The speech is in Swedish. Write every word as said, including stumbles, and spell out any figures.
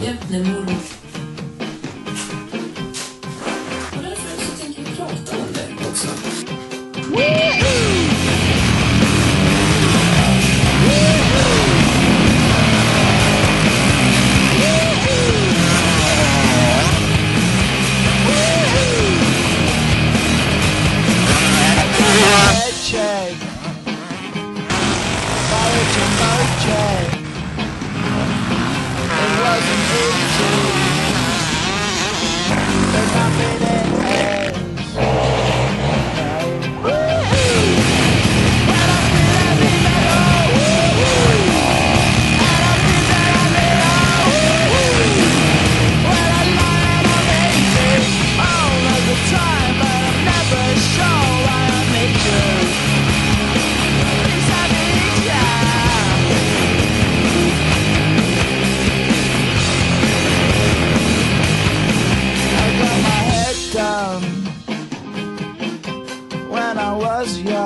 Hjälpnemoror. Och därför så tänker vi prata om det också. Check. Origin, no check. It wasn't easy, but nothing it is. Woohoo! Well, I feel heavy metal. Woohoo! And I feel heavy metal. Woohoo! Well, I lie and I'm eighty all of the time, but I'm never sure why I made you. When I was young,